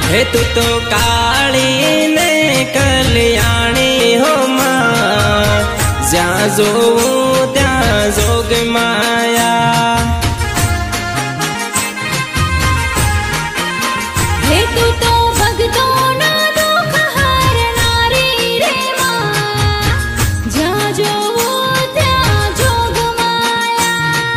हे तू तो काली ने कल्याणी हो मां, ज्यां जोऊं त्यां जोग माया। हे तू तो भगतों ना दुख हरनारी रे मां, ज्यां जोऊं त्यां जोग माया।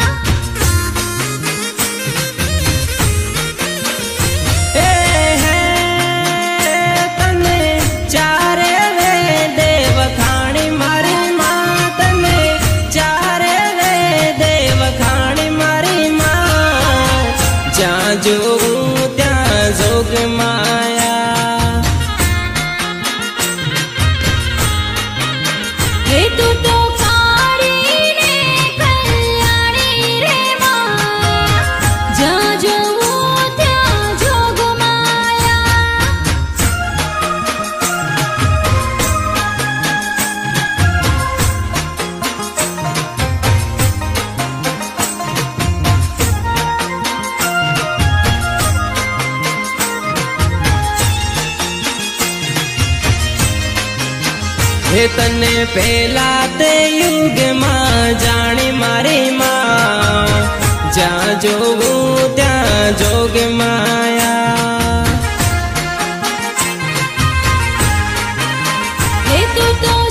जोऊं त्यां जोग माया। हे तू तो काली ने कल्याणी रे मां, ज्यां जोऊं त्यां जोग माया। हे तने पहला ते युग मां जानी मारी मां, ज्यां जोऊं त्यां जोग माया। हे तू तो